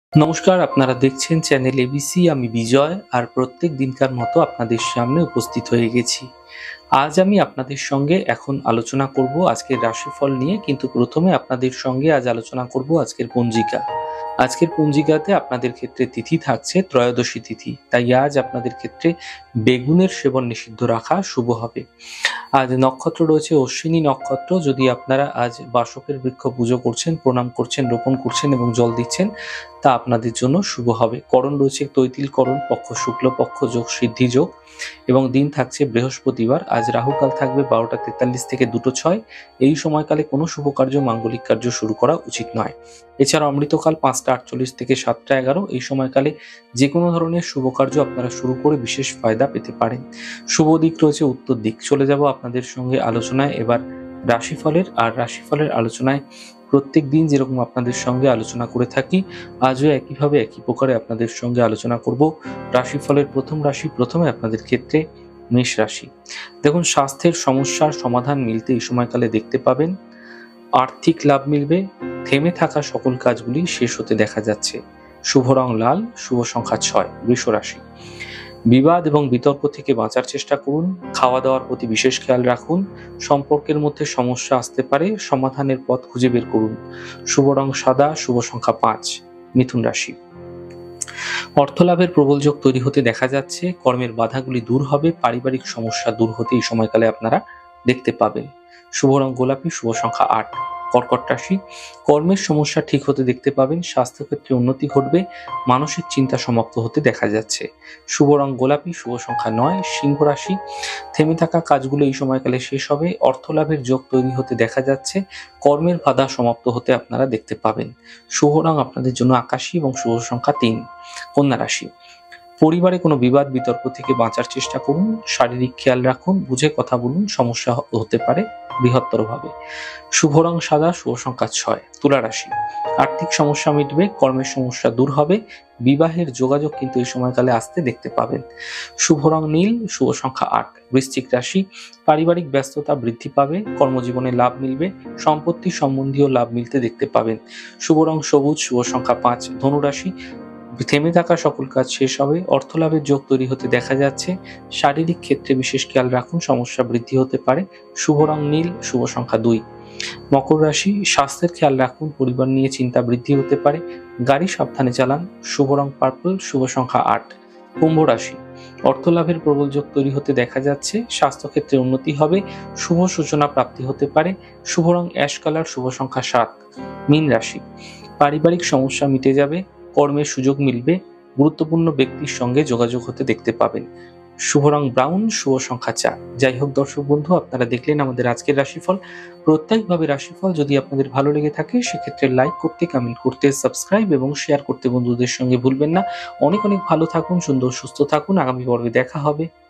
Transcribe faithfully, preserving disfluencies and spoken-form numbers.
নমস্কার, আপনারা দেখছেন চ্যানেল এবিসি। আমি বিজয়, আর প্রত্যেক দিনকার মতো আপনাদের সামনে উপস্থিত হয়ে গেছি। আজ আমি আপনাদের সঙ্গে এখন আলোচনা করব আজকের রাশিফল নিয়ে, কিন্তু প্রথমে আপনাদের সঙ্গে আজ আলোচনা করব আজকের পঞ্জিকা। আজকের পঞ্জিকাতে আপনাদের ক্ষেত্রে তিথি থাকছে ত্রয়োদশী তিথি, তাই আজ আপনাদের ক্ষেত্রে বেগুনের সেবন নিষিদ্ধ রাখা শুভ হবে। আজ নক্ষত্র রয়েছে অশ্বিনী নক্ষত্র। যদি আপনারা আজ বাসকের বৃক্ষ পুজো করছেন, প্রণাম করছেন, রোপণ করছেন এবং জল দিচ্ছেন, তা আপনাদের জন্য শুভ হবে। করণ রয়েছে তৈতিল করণ, পক্ষ শুক্লপক্ষ, যোগ সিদ্ধি যোগ, এবং দিন থাকছে বৃহস্পতিবার। আজ রাহুকাল থাকবে বারোটা তেতাল্লিশ থেকে দুটো ছয়। এই সময়কালে কোনো শুভ কার্য, মাঙ্গলিক কার্য শুরু করা উচিত নয়। এছাড়া অমৃতকাল পাঁচটা আটচল্লিশ থেকে সাতটা এগারো। এই সময়কালে যে কোনো ধরনের শুভ কার্য আপনারা শুরু করে বিশেষ ফায়দা পেতে পারেন। শুভ দিক রয়েছে উত্তর দিক। চলে যাব আপনাদের সঙ্গে আলোচনায় এবার রাশিফলের। আর রাশিফলের আলোচনায় প্রত্যেক দিন যেরকম আপনাদের সঙ্গে আলোচনা করে থাকি, আজও একইভাবে একই প্রকারে আপনাদের সঙ্গে আলোচনা করব রাশিফলের প্রথম রাশি। প্রথমে আপনাদের ক্ষেত্রে মেষ রাশি। দেখুন, স্বাস্থ্যের সমস্যার সমাধান মিলতে এই সময়কালে দেখতে পাবেন। আর্থিক লাভ মিলবে। থেমে থাকা সকল কাজগুলি শেষ হতে দেখা যাচ্ছে। শুভ রং লাল, শুভ সংখ্যা ছয়। বৃষ রাশি। বিবাদ এবং বিতর্ক থেকে বাঁচার চেষ্টা করুন। খাওয়া দাওয়ার প্রতি বিশেষ খেয়াল রাখুন। সম্পর্কের মধ্যে সমস্যা আসতে পারে, সমাধানের পথ খুঁজে বের করুন। শুভ রং সাদা, শুভ সংখ্যা পাঁচ। মিথুন রাশি। অর্থলাভের প্রবল যোগ তৈরি হতে দেখা যাচ্ছে। কর্মের বাধাগুলি দূর হবে। পারিবারিক সমস্যা দূর হতে এই সময়কালে আপনারা দেখতে পাবেন। শুভ রং গোলাপি, শুভ সংখ্যা আট। কর্কট রাশি। কর্মের সমস্যা ঠিক হতে দেখতে পাবেন। স্বাস্থ্যক্ষেত্রে উন্নতি ঘটবে। মানসিক চিন্তা সমাপ্ত হতে দেখা যাচ্ছে। শুভ রং গোলাপি, শুভ সংখ্যা নয়। সিংহ রাশি। থেমে থাকা কাজগুলো এই সময়কালে শেষ হবে। অর্থলাভের যোগ তৈরি হতে দেখা যাচ্ছে। কর্মের বাধা সমাপ্ত হতে আপনারা দেখতে পাবেন। শুভ রং আপনাদের জন্য আকাশী এবং শুভ সংখ্যা তিন। কন্যা রাশি। পরিবারে কোনো বিবাদ বিতর্ক থেকে বাঁচার চেষ্টা করুন। শারীরিক খেয়াল রাখুন। বুঝে কথা বলুন। সমস্যা হতে পারে বৃহত্তর ভাবে। শুভ রং সাদা, শুভ সংখ্যা ছয়। তুলা রাশি। আর্থিক সমস্যা মিটবে। কর্মের সমস্যা দূর হবে। বিবাহের যোগাযোগ কিন্তু এই সময়কালে আসতে দেখতে পাবেন। শুভ রং নীল, শুভ সংখ্যা আট। বৃশ্চিক রাশি। পারিবারিক ব্যস্ততা বৃদ্ধি পাবে। কর্মজীবনে লাভ মিলবে। সম্পত্তি সম্বন্ধীয় লাভ মিলতে দেখতে পাবেন। শুভ রং সবুজ, শুভ সংখ্যা পাঁচ। ধনু রাশি। থেমে থাকা সকল কাজ শেষ হবে। অর্থলাভের যোগ তৈরি হতে দেখা যাচ্ছে। শারীরিক ক্ষেত্রে বিশেষ খেয়াল রাখুন। সমস্যা বৃদ্ধি হতে পারে। শুভ রং নীল, শুভ সংখ্যা দুই। মকর রাশি। স্বাস্থ্যের খেয়াল রাখুন। পরিবার নিয়ে চিন্তা বৃদ্ধি হতে পারে। গাড়ি সাবধানে চালান। শুভ রং পার্পল, শুভ সংখ্যা আট। কুম্ভ রাশি। অর্থলাভের প্রবল যোগ তৈরি হতে দেখা যাচ্ছে। স্বাস্থ্যক্ষেত্রে উন্নতি হবে। শুভ সূচনা প্রাপ্তি হতে পারে। শুভ রং অ্যাশ কালার, শুভ সংখ্যা সাত। মীন রাশি। পারিবারিক সমস্যা মিটে যাবে। কর্মের সুযোগ মিলবে। গুরুত্বপূর্ণ ব্যক্তির সঙ্গে যোগাযোগ হতে দেখতে পাবেন। শুভ রং ব্রাউন, শুভ সংখ্যা চার। যাই হোক দর্শক বন্ধু, আপনারা দেখলেন আমাদের আজকের রাশিফল। প্রত্যেকভাবে রাশিফল যদি আপনাদের ভালো লেগে থাকে, সেক্ষেত্রে লাইক করতে, কমেন্ট করতে, সাবস্ক্রাইব এবং শেয়ার করতে বন্ধুদের সঙ্গে ভুলবেন না। অনেক অনেক ভালো থাকুন, সুন্দর সুস্থ থাকুন। আগামী পর্বে দেখা হবে।